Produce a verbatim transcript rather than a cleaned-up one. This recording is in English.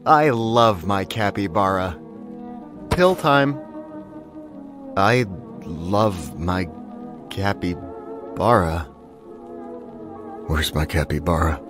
I love my capybara. Pill time. I love my capybara. Where's my capybara?